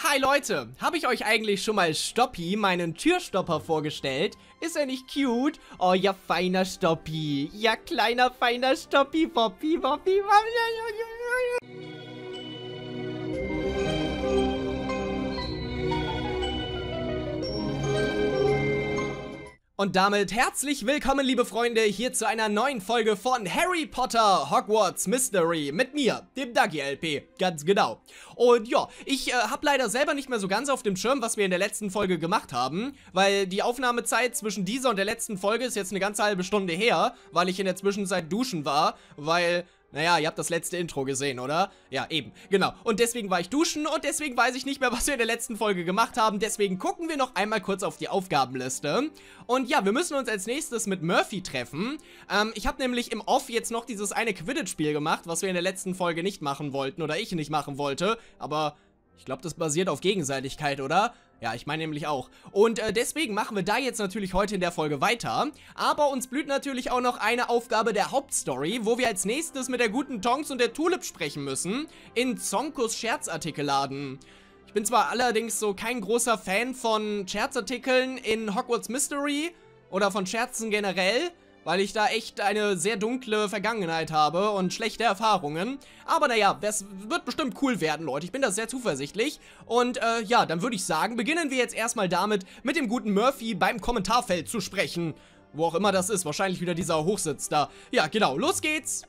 Hi Leute, habe ich euch eigentlich schon mal Stoppi, meinen Türstopper, vorgestellt? Ist er nicht cute? Oh ja, feiner Stoppi. Ja, kleiner, feiner Stoppi, Poppi, Poppi, Poppi. Und damit herzlich willkommen, liebe Freunde, hier zu einer neuen Folge von Harry Potter Hogwarts Mystery mit mir, dem Dagi LP, ganz genau. Und ja, ich habe leider selber nicht mehr so ganz auf dem Schirm, was wir in der letzten Folge gemacht haben, weil die Aufnahmezeit zwischen dieser und der letzten Folge ist jetzt eine ganze halbe Stunde her, weil ich in der Zwischenzeit duschen war, weil... Naja, ihr habt das letzte Intro gesehen, oder? Ja, eben, genau. Und deswegen war ich duschen und deswegen weiß ich nicht mehr, was wir in der letzten Folge gemacht haben. Deswegen gucken wir noch einmal kurz auf die Aufgabenliste. Und ja, wir müssen uns als nächstes mit Murphy treffen. Ich habe nämlich im Off jetzt noch dieses eine Quidditch-Spiel gemacht, was wir in der letzten Folge nicht machen wollten oder ich nicht machen wollte. Aber ich glaube, das basiert auf Gegenseitigkeit, oder? Ja, ich meine nämlich auch. Und deswegen machen wir da jetzt natürlich heute in der Folge weiter. Aber uns blüht natürlich auch noch eine Aufgabe der Hauptstory, wo wir als nächstes mit der guten Tonks und der Tulip sprechen müssen. In Zonkos Scherzartikelladen. Ich bin zwar allerdings so kein großer Fan von Scherzartikeln in Hogwarts Mystery oder von Scherzen generell, weil ich da echt eine sehr dunkle Vergangenheit habe und schlechte Erfahrungen. Aber naja, das wird bestimmt cool werden, Leute. Ich bin da sehr zuversichtlich. Und ja, dann würde ich sagen, beginnen wir jetzt erstmal damit, mit dem guten Murphy beim Kommentarfeld zu sprechen. Wo auch immer das ist, wahrscheinlich wieder dieser Hochsitz da. Ja, genau, los geht's.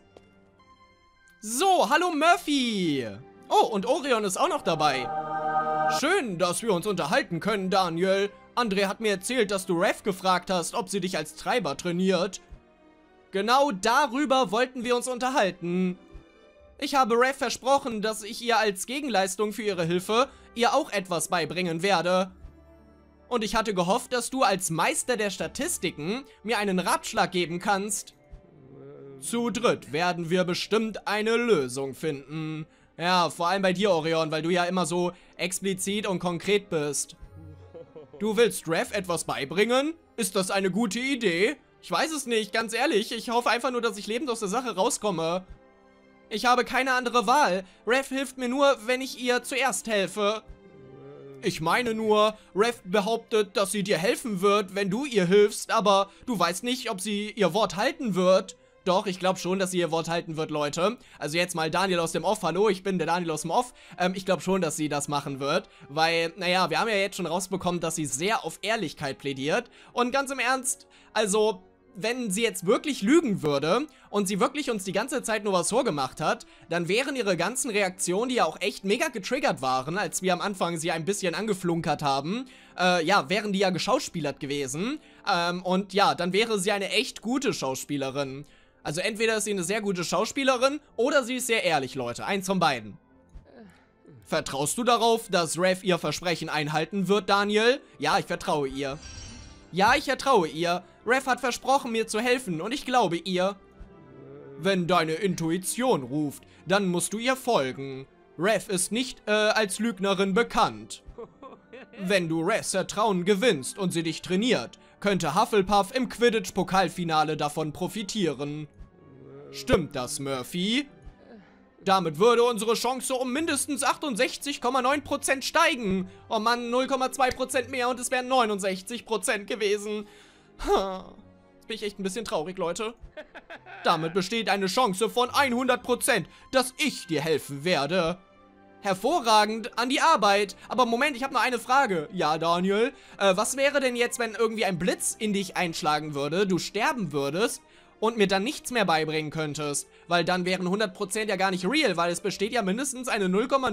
So, hallo Murphy. Oh, und Orion ist auch noch dabei. Schön, dass wir uns unterhalten können, Daniel. André hat mir erzählt, dass du Rev gefragt hast, ob sie dich als Treiber trainiert. Genau darüber wollten wir uns unterhalten. Ich habe Rev versprochen, dass ich ihr als Gegenleistung für ihre Hilfe ihr auch etwas beibringen werde. Und ich hatte gehofft, dass du als Meister der Statistiken mir einen Ratschlag geben kannst. Zu dritt werden wir bestimmt eine Lösung finden. Ja, vor allem bei dir, Orion, weil du ja immer so explizit und konkret bist. Du willst Rev etwas beibringen? Ist das eine gute Idee? Ich weiß es nicht, ganz ehrlich. Ich hoffe einfach nur, dass ich lebend aus der Sache rauskomme. Ich habe keine andere Wahl. Rev hilft mir nur, wenn ich ihr zuerst helfe. Ich meine nur, Rev behauptet, dass sie dir helfen wird, wenn du ihr hilfst, aber du weißt nicht, ob sie ihr Wort halten wird. Doch, ich glaube schon, dass sie ihr Wort halten wird, Leute. Also jetzt mal Daniel aus dem Off. Hallo, ich bin der Daniel aus dem Off. Ich glaube schon, dass sie das machen wird. Weil, naja, wir haben ja jetzt schon rausbekommen, dass sie sehr auf Ehrlichkeit plädiert. Und ganz im Ernst, also, wenn sie jetzt wirklich lügen würde und sie wirklich uns die ganze Zeit nur was vorgemacht hat, dann wären ihre ganzen Reaktionen, die ja auch echt mega getriggert waren, als wir am Anfang sie ein bisschen angeflunkert haben, ja, wären die ja geschauspielert gewesen. Und ja, dann wäre sie eine echt gute Schauspielerin. Also entweder ist sie eine sehr gute Schauspielerin oder sie ist sehr ehrlich, Leute. Eins von beiden. Vertraust du darauf, dass Rev ihr Versprechen einhalten wird, Daniel? Ja, ich vertraue ihr. Ja, ich vertraue ihr. Rev hat versprochen, mir zu helfen und ich glaube ihr. Wenn deine Intuition ruft, dann musst du ihr folgen. Rev ist nicht als Lügnerin bekannt. Wenn du Revs Vertrauen gewinnst und sie dich trainiert, könnte Hufflepuff im Quidditch-Pokalfinale davon profitieren. Stimmt das, Murphy? Damit würde unsere Chance um mindestens 68,9% steigen. Oh Mann, 0,2% mehr und es wären 69% gewesen. Jetzt bin ich echt ein bisschen traurig, Leute. Damit besteht eine Chance von 100%, dass ich dir helfen werde. Hervorragend, an die Arbeit. Aber Moment, ich habe noch eine Frage. Ja, Daniel, was wäre denn jetzt, wenn irgendwie ein Blitz in dich einschlagen würde, du sterben würdest und mir dann nichts mehr beibringen könntest? Weil dann wären 100% ja gar nicht real, weil es besteht ja mindestens eine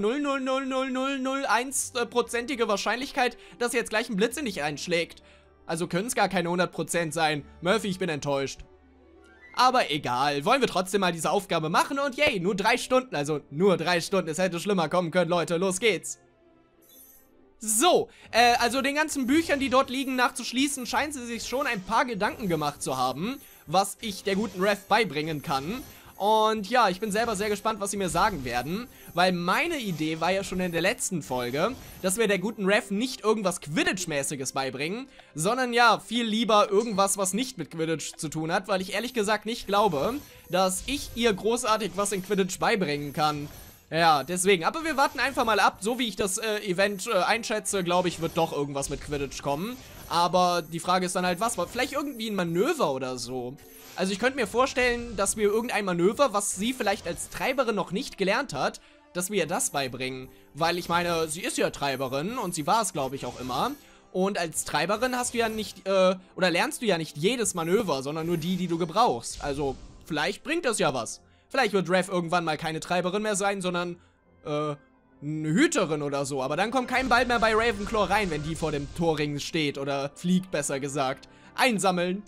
0,0000001%ige Wahrscheinlichkeit, dass jetzt gleich ein Blitz in dich einschlägt. Also können es gar keine 100% sein. Murphy, ich bin enttäuscht. Aber egal, wollen wir trotzdem mal diese Aufgabe machen und yay, nur 3 Stunden, also nur 3 Stunden, es hätte schlimmer kommen können, Leute, los geht's. So, also den ganzen Büchern, die dort liegen, nachzuschließen, scheint sie sich schon ein paar Gedanken gemacht zu haben, was ich der guten Rev beibringen kann. Und ja, ich bin selber sehr gespannt, was sie mir sagen werden, weil meine Idee war ja schon in der letzten Folge, dass wir der guten Rev nicht irgendwas Quidditch-mäßiges beibringen, sondern ja, viel lieber irgendwas, was nicht mit Quidditch zu tun hat, weil ich ehrlich gesagt nicht glaube, dass ich ihr großartig was in Quidditch beibringen kann. Ja, deswegen. Aber wir warten einfach mal ab. So wie ich das Event einschätze, glaube ich, wird doch irgendwas mit Quidditch kommen. Aber die Frage ist dann halt, was? Vielleicht irgendwie ein Manöver oder so. Also ich könnte mir vorstellen, dass wir irgendein Manöver, was sie vielleicht als Treiberin noch nicht gelernt hat, dass wir ihr das beibringen. Weil ich meine, sie ist ja Treiberin und sie war es, glaube ich, auch immer. Und als Treiberin hast du ja nicht, oder lernst du ja nicht jedes Manöver, sondern nur die, die du gebrauchst. Also, vielleicht bringt das ja was. Vielleicht wird Rev irgendwann mal keine Treiberin mehr sein, sondern, eine Hüterin oder so. Aber dann kommt kein Ball mehr bei Ravenclaw rein, wenn die vor dem Torring steht. Oder fliegt, besser gesagt. Einsammeln.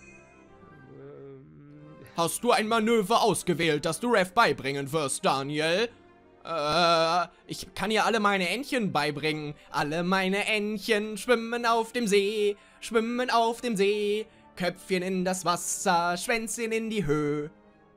Hast du ein Manöver ausgewählt, das du Rev beibringen wirst, Daniel? Ich kann ja alle meine Entchen beibringen. Alle meine Entchen schwimmen auf dem See, schwimmen auf dem See. Köpfchen in das Wasser, Schwänzchen in die Höhe.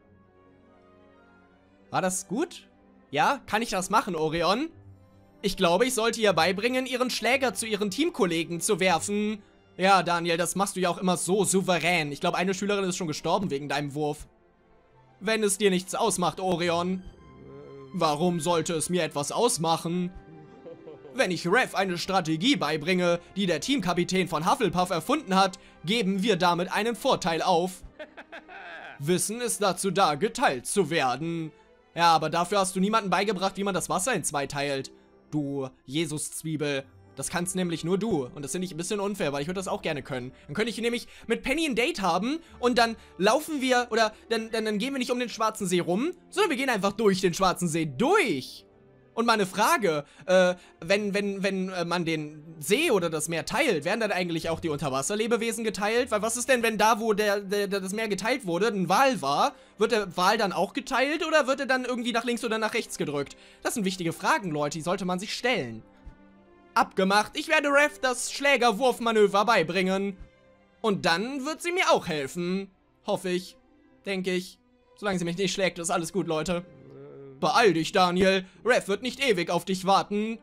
War das gut? Ja, kann ich das machen, Orion? Ich glaube, ich sollte ihr beibringen, ihren Schläger zu ihren Teamkollegen zu werfen. Ja, Daniel, das machst du ja auch immer so souverän. Ich glaube, eine Schülerin ist schon gestorben wegen deinem Wurf. Wenn es dir nichts ausmacht, Orion. Warum sollte es mir etwas ausmachen? Wenn ich Rev eine Strategie beibringe, die der Teamkapitän von Hufflepuff erfunden hat, geben wir damit einen Vorteil auf. Wissen ist dazu da, geteilt zu werden. Ja, aber dafür hast du niemandem beigebracht, wie man das Wasser in zwei teilt. Du Jesus-Zwiebel. Das kannst nämlich nur du. Und das finde ich ein bisschen unfair, weil ich würde das auch gerne können. Dann könnte ich nämlich mit Penny ein Date haben und dann laufen wir, oder dann gehen wir nicht um den Schwarzen See rum, sondern wir gehen einfach durch den Schwarzen See durch. Und mal eine Frage, wenn man den See oder das Meer teilt, werden dann eigentlich auch die Unterwasserlebewesen geteilt? Weil was ist denn, wenn da, wo das Meer geteilt wurde, ein Wal war, wird der Wal dann auch geteilt oder wird er dann irgendwie nach links oder nach rechts gedrückt? Das sind wichtige Fragen, Leute, die sollte man sich stellen. Abgemacht, ich werde Rev das Schlägerwurfmanöver beibringen. Und dann wird sie mir auch helfen. Hoffe ich. Denke ich. Solange sie mich nicht schlägt, ist alles gut, Leute. Beeil dich, Daniel. Rev wird nicht ewig auf dich warten.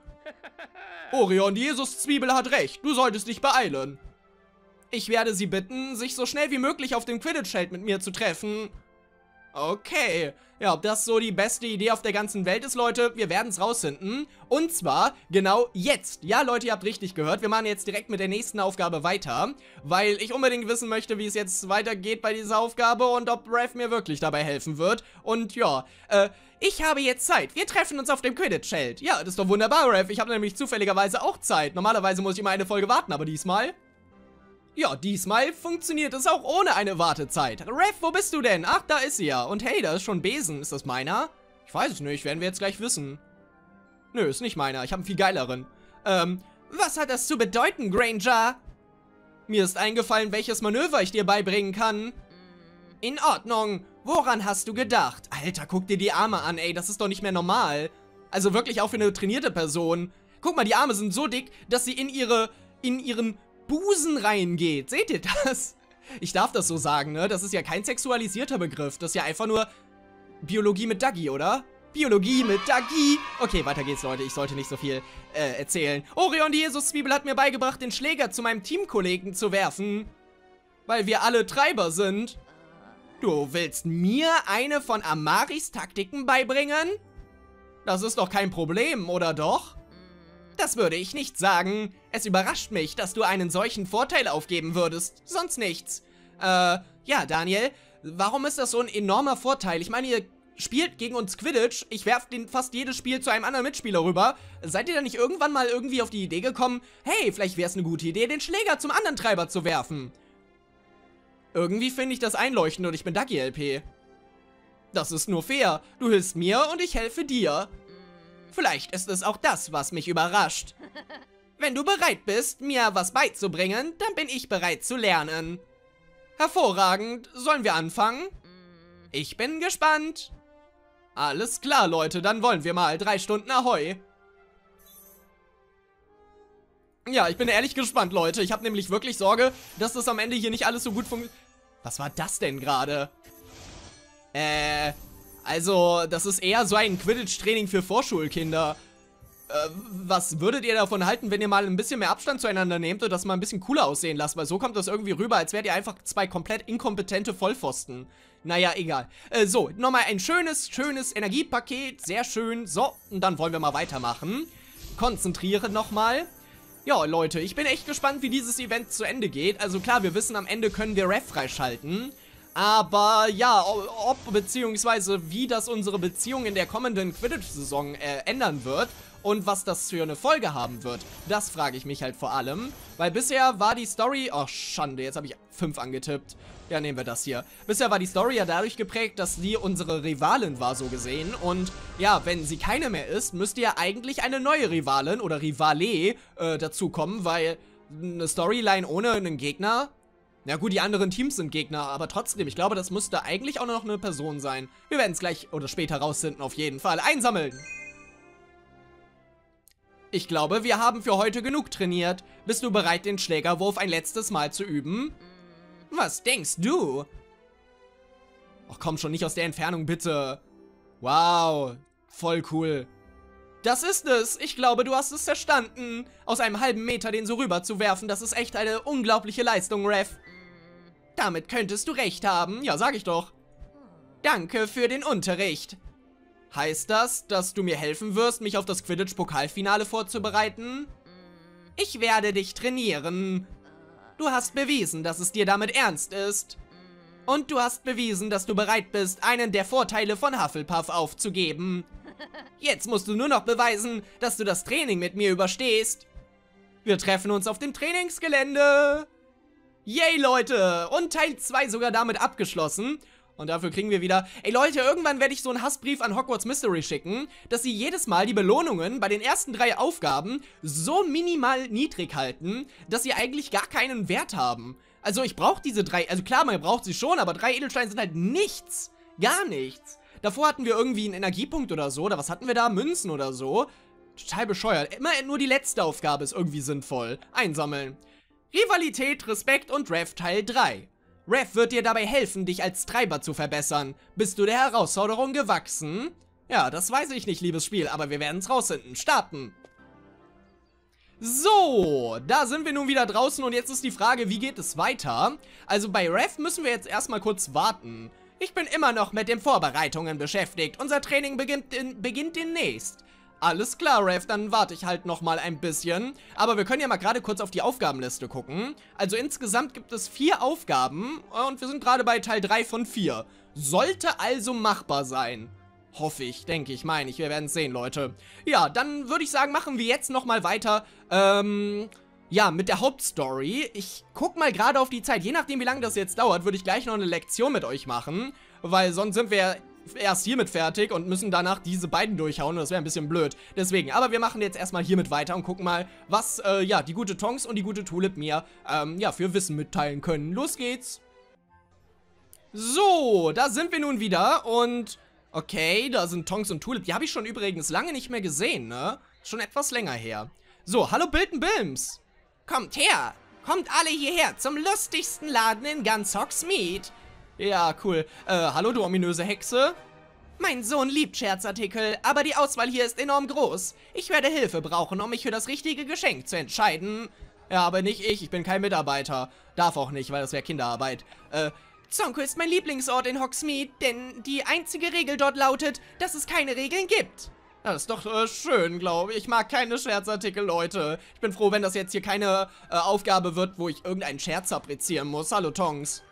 Orion, die Jesus-Zwiebel hat recht. Du solltest dich beeilen. Ich werde sie bitten, sich so schnell wie möglich auf dem Quidditch-Feld mit mir zu treffen. Okay. Ja, ob das so die beste Idee auf der ganzen Welt ist, Leute, wir werden es rausfinden. Und zwar genau jetzt. Ja, Leute, ihr habt richtig gehört. Wir machen jetzt direkt mit der nächsten Aufgabe weiter, weil ich unbedingt wissen möchte, wie es jetzt weitergeht bei dieser Aufgabe und ob Rev mir wirklich dabei helfen wird. Und ja, ich habe jetzt Zeit. Wir treffen uns auf dem Quidditch-Feld. Ja, das ist doch wunderbar, Rev. Ich habe nämlich zufälligerweise auch Zeit. Normalerweise muss ich immer eine Folge warten, aber diesmal... Ja, diesmal funktioniert es auch ohne eine Wartezeit. Rev, wo bist du denn? Ach, da ist sie ja. Und hey, da ist schon Besen. Ist das meiner? Ich weiß es nicht, werden wir jetzt gleich wissen. Nö, ist nicht meiner. Ich habe einen viel geileren. Was hat das zu bedeuten, Granger? Mir ist eingefallen, welches Manöver ich dir beibringen kann. In Ordnung. Woran hast du gedacht? Alter, guck dir die Arme an, ey. Das ist doch nicht mehr normal. Also wirklich auch für eine trainierte Person. Guck mal, die Arme sind so dick, dass sie in ihren Busen reingeht. Seht ihr das? Ich darf das so sagen, ne? Das ist ja kein sexualisierter Begriff. Das ist ja einfach nur Biologie mit Dagi, oder? Biologie mit Dagi. Okay, weiter geht's, Leute. Ich sollte nicht so viel erzählen. Orion, die Jesus-Zwiebel hat mir beigebracht, den Schläger zu meinem Teamkollegen zu werfen. Weil wir alle Treiber sind. Du willst mir eine von Amaris Taktiken beibringen? Das ist doch kein Problem, oder doch? Das würde ich nicht sagen. Es überrascht mich, dass du einen solchen Vorteil aufgeben würdest. Sonst nichts. Ja, Daniel, warum ist das so ein enormer Vorteil? Ich meine, ihr spielt gegen uns Quidditch. Ich werfe fast jedes Spiel zu einem anderen Mitspieler rüber. Seid ihr da nicht irgendwann mal irgendwie auf die Idee gekommen, hey, vielleicht wäre es eine gute Idee, den Schläger zum anderen Treiber zu werfen? Irgendwie finde ich das einleuchtend und ich bin Dagi LP. Das ist nur fair. Du hilfst mir und ich helfe dir. Vielleicht ist es auch das, was mich überrascht. Wenn du bereit bist, mir was beizubringen, dann bin ich bereit zu lernen. Hervorragend. Sollen wir anfangen? Ich bin gespannt. Alles klar, Leute, dann wollen wir mal 3 Stunden Ahoi. Ja, ich bin ehrlich gespannt, Leute. Ich habe nämlich wirklich Sorge, dass das am Ende hier nicht alles so gut funktioniert. Was war das denn gerade? Also, das ist eher so ein Quidditch-Training für Vorschulkinder. Was würdet ihr davon halten, wenn ihr mal ein bisschen mehr Abstand zueinander nehmt und das mal ein bisschen cooler aussehen lasst? Weil so kommt das irgendwie rüber, als wärt ihr einfach 2 komplett inkompetente Vollpfosten. Naja, egal. So, nochmal ein schönes Energiepaket. Sehr schön. So, und dann wollen wir mal weitermachen. Konzentrieren nochmal. Ja, Leute, ich bin echt gespannt, wie dieses Event zu Ende geht. Also klar, wir wissen, am Ende können wir Rev freischalten. Aber ja, ob beziehungsweise wie das unsere Beziehung in der kommenden Quidditch-Saison ändern wird und was das für eine Folge haben wird, das frage ich mich halt vor allem. Weil bisher war die Story... Oh, Schande, jetzt habe ich 5 angetippt. Ja, nehmen wir das hier. Bisher war die Story ja dadurch geprägt, dass sie unsere Rivalin war, so gesehen. Und ja, wenn sie keine mehr ist, müsste ja eigentlich eine neue Rivalin oder Rivale dazukommen, weil eine Storyline ohne einen Gegner... Na gut, die anderen Teams sind Gegner, aber trotzdem, ich glaube, das müsste eigentlich auch noch eine Person sein. Wir werden es gleich oder später rausfinden, auf jeden Fall. Einsammeln! Ich glaube, wir haben für heute genug trainiert. Bist du bereit, den Schlägerwurf ein letztes Mal zu üben? Was denkst du? Ach komm schon, nicht aus der Entfernung, bitte. Wow, voll cool. Das ist es. Ich glaube, du hast es verstanden. Aus einem halben Meter den so rüber zu werfen, das ist echt eine unglaubliche Leistung, Rev. Damit könntest du recht haben. Ja, sag ich doch. Danke für den Unterricht. Heißt das, dass du mir helfen wirst, mich auf das Quidditch-Pokalfinale vorzubereiten? Ich werde dich trainieren. Du hast bewiesen, dass es dir damit ernst ist. Und du hast bewiesen, dass du bereit bist, einen der Vorteile von Hufflepuff aufzugeben. Jetzt musst du nur noch beweisen, dass du das Training mit mir überstehst. Wir treffen uns auf dem Trainingsgelände. Yay, Leute! Und Teil 2 sogar damit abgeschlossen. Und dafür kriegen wir wieder... Ey, Leute, irgendwann werde ich so einen Hassbrief an Hogwarts Mystery schicken, dass sie jedes Mal die Belohnungen bei den ersten 3 Aufgaben so minimal niedrig halten, dass sie eigentlich gar keinen Wert haben. Also, ich brauche diese 3... Also klar, man braucht sie schon, aber 3 Edelsteine sind halt nichts. Gar nichts. Davor hatten wir irgendwie einen Energiepunkt oder so. Oder was hatten wir da? Münzen oder so. Total bescheuert. Immer nur die letzte Aufgabe ist irgendwie sinnvoll. Einsammeln. Rivalität, Respekt und Rev Teil 3. Rev wird dir dabei helfen, dich als Treiber zu verbessern. Bist du der Herausforderung gewachsen? Ja, das weiß ich nicht, liebes Spiel, aber wir werden es rausfinden. Starten! So, da sind wir nun wieder draußen und jetzt ist die Frage, wie geht es weiter? Also bei Rev müssen wir jetzt erstmal kurz warten. Ich bin immer noch mit den Vorbereitungen beschäftigt. Unser Training beginnt demnächst. Alles klar, Rev, dann warte ich halt nochmal ein bisschen. Aber wir können ja mal gerade kurz auf die Aufgabenliste gucken. Also insgesamt gibt es 4 Aufgaben und wir sind gerade bei Teil 3 von 4. Sollte also machbar sein. Hoffe ich, denke ich, meine ich. Wir werden es sehen, Leute. Ja, dann würde ich sagen, machen wir jetzt nochmal weiter, ja, mit der Hauptstory. Ich guck mal gerade auf die Zeit. Je nachdem, wie lange das jetzt dauert, würde ich gleich noch eine Lektion mit euch machen. Weil sonst sind wir erst hiermit fertig und müssen danach diese beiden durchhauen. Und das wäre ein bisschen blöd. Deswegen, aber wir machen jetzt erstmal hiermit weiter und gucken mal, was, ja, die gute Tonks und die gute Tulip mir, ja, für Wissen mitteilen können. Los geht's! So, da sind wir nun wieder und... Okay, da sind Tonks und Tulip. Die habe ich schon übrigens lange nicht mehr gesehen, ne? Schon etwas länger her. So, hallo Bilton Bilms. Kommt her. Kommt alle hierher zum lustigsten Laden in ganz Hogsmeade. Ja, cool. Hallo, du ominöse Hexe. Mein Sohn liebt Scherzartikel, aber die Auswahl hier ist enorm groß. Ich werde Hilfe brauchen, um mich für das richtige Geschenk zu entscheiden. Ja, aber nicht ich. Ich bin kein Mitarbeiter. Darf auch nicht, weil das wäre Kinderarbeit. Zonko ist mein Lieblingsort in Hogsmeade, denn die einzige Regel dort lautet, dass es keine Regeln gibt. Das ist doch schön, glaube ich. Ich mag keine Scherzartikel, Leute. Ich bin froh, wenn das jetzt hier keine Aufgabe wird, wo ich irgendeinen Scherz fabrizieren muss. Hallo, Tonks.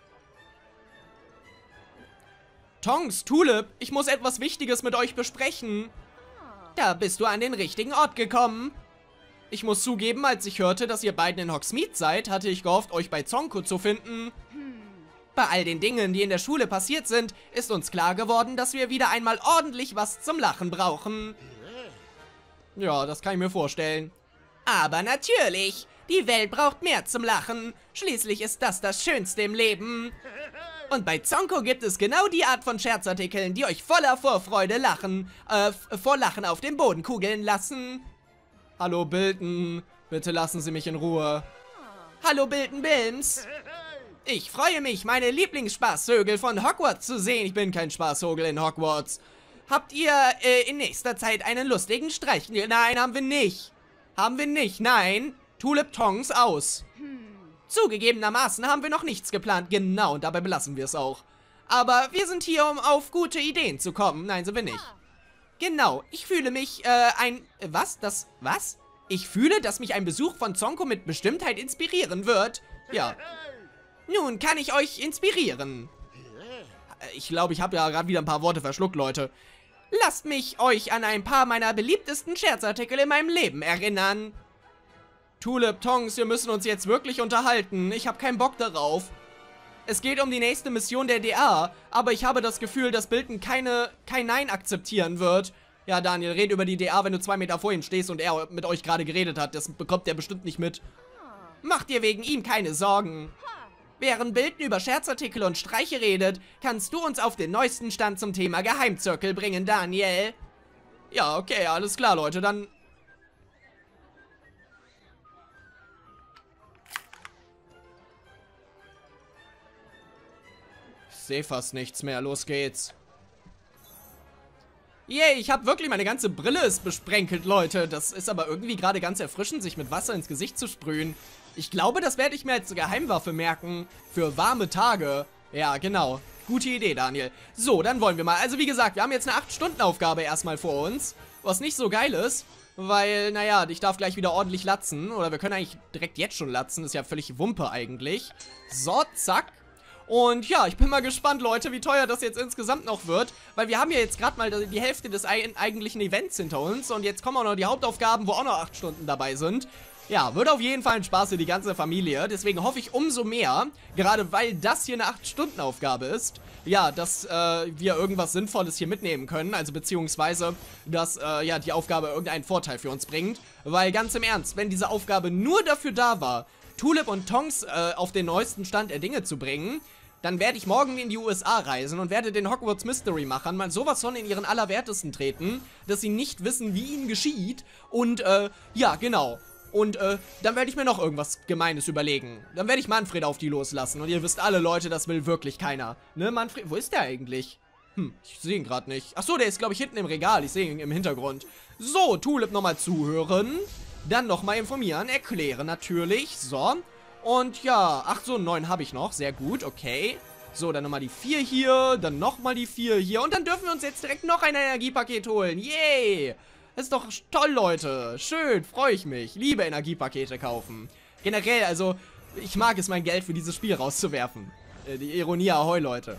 Tonks, Tulip, ich muss etwas Wichtiges mit euch besprechen. Da bist du an den richtigen Ort gekommen. Ich muss zugeben, als ich hörte, dass ihr beiden in Hogsmeade seid, hatte ich gehofft, euch bei Zonko zu finden. Bei all den Dingen, die in der Schule passiert sind, ist uns klar geworden, dass wir wieder einmal ordentlich was zum Lachen brauchen. Ja, das kann ich mir vorstellen. Aber natürlich, die Welt braucht mehr zum Lachen. Schließlich ist das das Schönste im Leben. Und bei Zonko gibt es genau die Art von Scherzartikeln, die euch voller Vorfreude vor Lachen auf den Boden kugeln lassen. Hallo Bilton, bitte lassen Sie mich in Ruhe. Hallo Bilton Bilms. Ich freue mich, meine Lieblingsspaßvögel von Hogwarts zu sehen. Ich bin kein Spaßvogel in Hogwarts. Habt ihr in nächster Zeit einen lustigen Streich? Nein, haben wir nicht. Haben wir nicht, nein. Tulip Tongs aus. Zugegebenermaßen haben wir noch nichts geplant. Genau, und dabei belassen wir es auch. Aber wir sind hier, um auf gute Ideen zu kommen. Nein, sind wir nicht. Genau, ich fühle mich, was? Ich fühle, dass mich ein Besuch von Zonko mit Bestimmtheit inspirieren wird. Ja. Nun kann ich euch inspirieren. Ich glaube, ich habe ja gerade wieder ein paar Worte verschluckt, Leute. Lasst mich euch an ein paar meiner beliebtesten Scherzartikel in meinem Leben erinnern. Tulip, Tongs, wir müssen uns jetzt wirklich unterhalten. Ich habe keinen Bock darauf. Es geht um die nächste Mission der DA, aber ich habe das Gefühl, dass Bilton kein Nein akzeptieren wird. Ja, Daniel, red über die DA, wenn du 2 Meter vor ihm stehst und er mit euch gerade geredet hat. Das bekommt er bestimmt nicht mit. Mach dir wegen ihm keine Sorgen. Während Bilton über Scherzartikel und Streiche redet, kannst du uns auf den neuesten Stand zum Thema Geheimzirkel bringen, Daniel. Ja, okay, alles klar, Leute, dann... Ich sehe fast nichts mehr, los geht's. Yay, ich habe wirklich, meine ganze Brille ist besprenkelt, Leute. Das ist aber irgendwie gerade ganz erfrischend, sich mit Wasser ins Gesicht zu sprühen. Ich glaube, das werde ich mir als Geheimwaffe merken. Für warme Tage. Ja, genau. Gute Idee, Daniel. So, dann wollen wir mal. Also wie gesagt, wir haben jetzt eine 8-Stunden-Aufgabe erstmal vor uns. Was nicht so geil ist. Weil, naja, ich darf gleich wieder ordentlich latzen. Oder wir können eigentlich direkt jetzt schon latzen. Ist ja völlig Wumpe eigentlich. So, zack. Und ja, ich bin mal gespannt, Leute, wie teuer das jetzt insgesamt noch wird. Weil wir haben ja jetzt gerade mal die Hälfte des eigentlichen Events hinter uns. Und jetzt kommen auch noch die Hauptaufgaben, wo auch noch 8 Stunden dabei sind. Ja, wird auf jeden Fall ein Spaß für die ganze Familie. Deswegen hoffe ich umso mehr, gerade weil das hier eine 8-Stunden-Aufgabe ist, ja, dass wir irgendwas Sinnvolles hier mitnehmen können. Also beziehungsweise, dass ja, die Aufgabe irgendeinen Vorteil für uns bringt. Weil ganz im Ernst, wenn diese Aufgabe nur dafür da war, Tulip und Tongs auf den neuesten Stand der Dinge zu bringen, dann werde ich morgen in die USA reisen und werde den Hogwarts Mystery Machern mal sowas von in ihren Allerwertesten treten, dass sie nicht wissen, wie ihnen geschieht. Und, ja, genau. Und, dann werde ich mir noch irgendwas Gemeines überlegen. Dann werde ich Manfred auf die loslassen. Und ihr wisst alle, Leute, das will wirklich keiner. Ne, Manfred? Wo ist der eigentlich? Ich sehe ihn gerade nicht. Achso, der ist, glaube ich, hinten im Regal. Ich sehe ihn im Hintergrund. So, Tulip nochmal zuhören. Dann nochmal informieren, erklären natürlich. So. Und ja, ach so, 9 habe ich noch. Sehr gut, okay. So, dann nochmal die 4 hier, dann nochmal die 4 hier. Und dann dürfen wir uns jetzt direkt noch ein Energiepaket holen. Yay! Das ist doch toll, Leute. Schön, freue ich mich. Liebe Energiepakete kaufen. Generell, also, ich mag es, mein Geld für dieses Spiel rauszuwerfen. Die Ironie ahoi, Leute.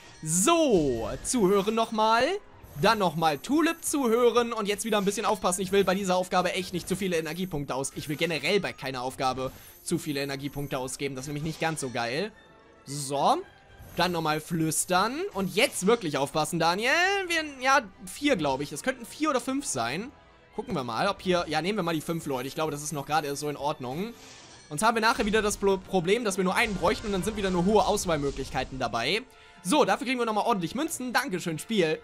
So, zuhören nochmal. Dann nochmal Tulip zuhören und jetzt wieder ein bisschen aufpassen. Ich will bei dieser Aufgabe echt nicht zu viele Energiepunkte ausgeben. Ich will generell bei keiner Aufgabe zu viele Energiepunkte ausgeben. Das ist nämlich nicht ganz so geil. So. Dann nochmal flüstern. Und jetzt wirklich aufpassen, Daniel. Ja, 4, glaube ich. Es könnten 4 oder 5 sein. Gucken wir mal, ob hier... Ja, nehmen wir mal die 5, Leute. Ich glaube, das ist noch gerade so in Ordnung. Sonst haben wir nachher wieder das Problem, dass wir nur einen bräuchten und dann sind wieder nur hohe Auswahlmöglichkeiten dabei. So, dafür kriegen wir nochmal ordentlich Münzen. Dankeschön, Spiel.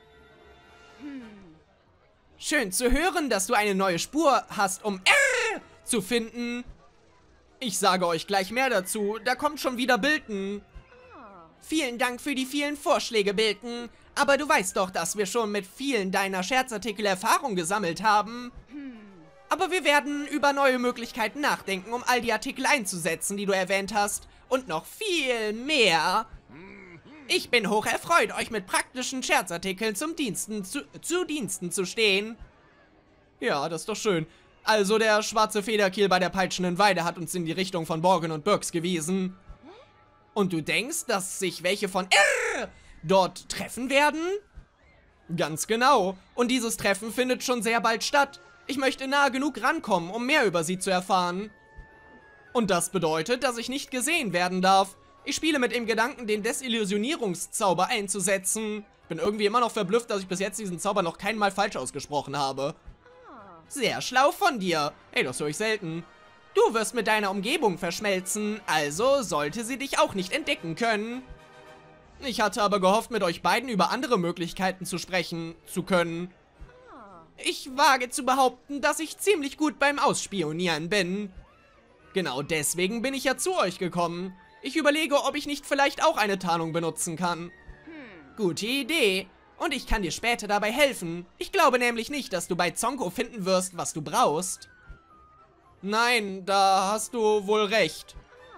Schön zu hören, dass du eine neue Spur hast, um zu finden. Ich sage euch gleich mehr dazu. Da kommt schon wieder Bilton. Vielen Dank für die vielen Vorschläge, Bilton. Aber du weißt doch, dass wir schon mit vielen deiner Scherzartikel Erfahrung gesammelt haben. Aber wir werden über neue Möglichkeiten nachdenken, um all die Artikel einzusetzen, die du erwähnt hast. Und noch viel mehr. Ich bin hoch erfreut, euch mit praktischen Scherzartikeln zu Diensten zu stehen. Ja, das ist doch schön. Also der schwarze Federkiel bei der peitschenden Weide hat uns in die Richtung von Borgen und Burks gewiesen. Und du denkst, dass sich welche von dort treffen werden? Ganz genau. Und dieses Treffen findet schon sehr bald statt. Ich möchte nahe genug rankommen, um mehr über sie zu erfahren. Und das bedeutet, dass ich nicht gesehen werden darf. Ich spiele mit dem Gedanken, den Desillusionierungszauber einzusetzen. Bin irgendwie immer noch verblüfft, dass ich bis jetzt diesen Zauber noch kein Mal falsch ausgesprochen habe. Sehr schlau von dir. Ey, das höre ich selten. Du wirst mit deiner Umgebung verschmelzen, also sollte sie dich auch nicht entdecken können. Ich hatte aber gehofft, mit euch beiden über andere Möglichkeiten zu sprechen zu können. Ich wage zu behaupten, dass ich ziemlich gut beim Ausspionieren bin. Genau deswegen bin ich ja zu euch gekommen. Ich überlege, ob ich nicht vielleicht auch eine Tarnung benutzen kann. Gute Idee. Und ich kann dir später dabei helfen. Ich glaube nämlich nicht, dass du bei Zonko finden wirst, was du brauchst. Nein, da hast du wohl recht.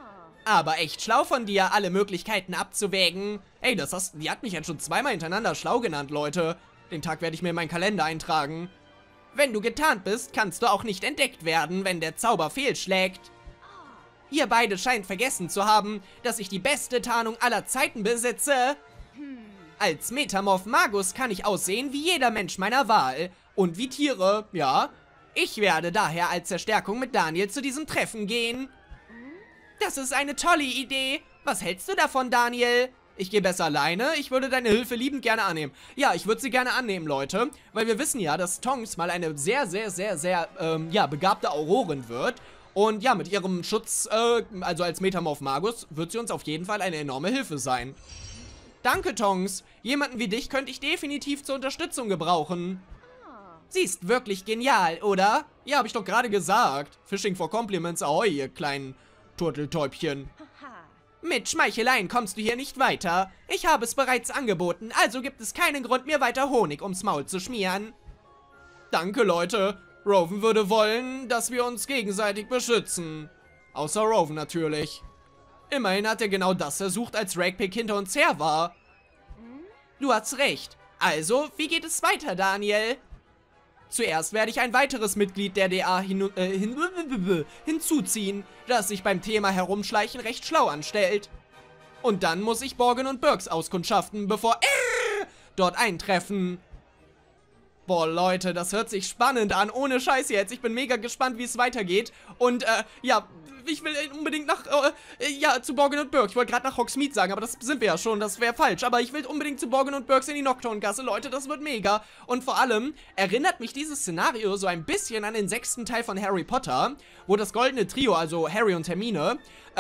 Aber echt schlau von dir, alle Möglichkeiten abzuwägen. Ey, die hat mich jetzt schon zweimal hintereinander schlau genannt, Leute. Den Tag werde ich mir in meinen Kalender eintragen. Wenn du getarnt bist, kannst du auch nicht entdeckt werden, wenn der Zauber fehlschlägt. Ihr beide scheint vergessen zu haben, dass ich die beste Tarnung aller Zeiten besitze. Als Metamorph Magus kann ich aussehen wie jeder Mensch meiner Wahl. Und wie Tiere, ja. Ich werde daher als Verstärkung mit Daniel zu diesem Treffen gehen. Das ist eine tolle Idee. Was hältst du davon, Daniel? Ich gehe besser alleine. Ich würde deine Hilfe liebend gerne annehmen. Ja, ich würde sie gerne annehmen, Leute. Weil wir wissen ja, dass Tonks mal eine sehr begabte Aurorin wird. Und ja, mit ihrem Schutz, also als Metamorph Magus, wird sie uns auf jeden Fall eine enorme Hilfe sein. Danke, Tonks. Jemanden wie dich könnte ich definitiv zur Unterstützung gebrauchen. Sie ist wirklich genial, oder? Ja, habe ich doch gerade gesagt. Fishing for Compliments, ahoi, ihr kleinen Turteltäubchen. Mit Schmeicheleien kommst du hier nicht weiter. Ich habe es bereits angeboten, also gibt es keinen Grund, mir weiter Honig ums Maul zu schmieren. Danke, Leute. Rowan würde wollen, dass wir uns gegenseitig beschützen. Außer Rowan natürlich. Immerhin hat er genau das versucht, als Ragpick hinter uns her war. Du hast recht. Also, wie geht es weiter, Daniel? Zuerst werde ich ein weiteres Mitglied der DA hinzuziehen, das sich beim Thema Herumschleichen recht schlau anstellt. Und dann muss ich Borgen und Burks auskundschaften, bevor dort eintreffen. Boah, Leute, das hört sich spannend an. Ohne Scheiß jetzt. Ich bin mega gespannt, wie es weitergeht. Und, ja, ich will unbedingt zu Borgen und Burks. Ich wollte gerade nach Hogsmeade sagen, aber das sind wir ja schon. Das wäre falsch. Aber ich will unbedingt zu Borgen und Burks in die Nocturngasse. Leute, das wird mega. Und vor allem erinnert mich dieses Szenario so ein bisschen an den 6. Teil von Harry Potter, wo das goldene Trio, also Harry und Hermine,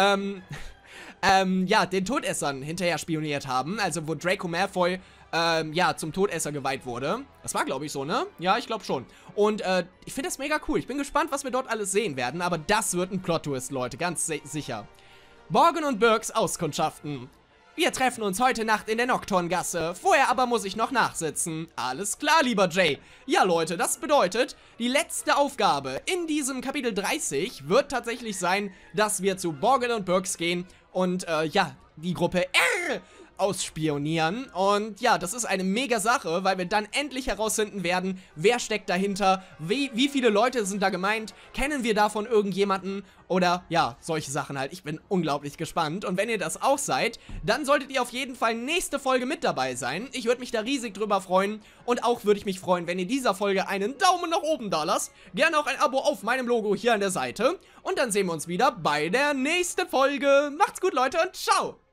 den Todessern hinterher spioniert haben. Also, wo Draco Malfoy zum Todesser geweiht wurde. Das war, glaube ich, so, ne? Ja, ich glaube schon. Und, ich finde das mega cool. Ich bin gespannt, was wir dort alles sehen werden, aber das wird ein Plot-Twist, Leute, ganz sicher. Borgen und Burks auskundschaften. Wir treffen uns heute Nacht in der Nocturngasse. Vorher aber muss ich noch nachsitzen. Alles klar, lieber Jay. Ja, Leute, das bedeutet, die letzte Aufgabe in diesem Kapitel 30 wird tatsächlich sein, dass wir zu Borgen und Burks gehen und, die Gruppe R ausspionieren. Und ja, das ist eine mega Sache, weil wir dann endlich herausfinden werden, wer steckt dahinter, wie viele Leute sind da gemeint, kennen wir davon irgendjemanden oder ja, solche Sachen halt. Ich bin unglaublich gespannt und wenn ihr das auch seid, dann solltet ihr auf jeden Fall nächste Folge mit dabei sein. Ich würde mich da riesig drüber freuen und auch würde ich mich freuen, wenn ihr dieser Folge einen Daumen nach oben da lasst. Gerne auch ein Abo auf meinem Logo hier an der Seite und dann sehen wir uns wieder bei der nächsten Folge. Macht's gut, Leute, und ciao!